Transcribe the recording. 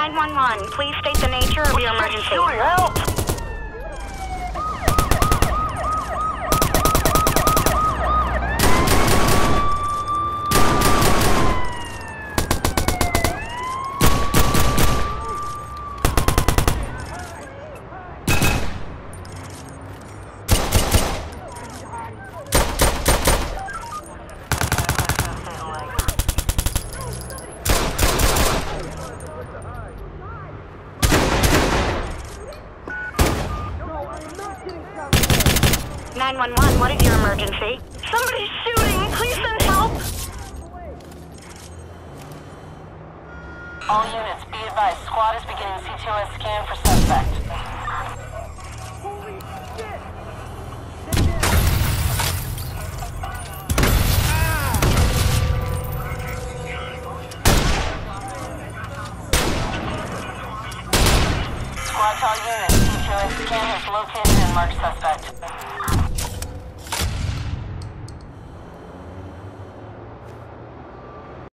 911, please state the nature of your emergency. Help! 911, what is your emergency? Somebody's shooting! Please send help! All units, be advised. Squad is beginning CTOS scan for suspect. Holy shit! Squad to all units, CTOS scan has located and marked suspect.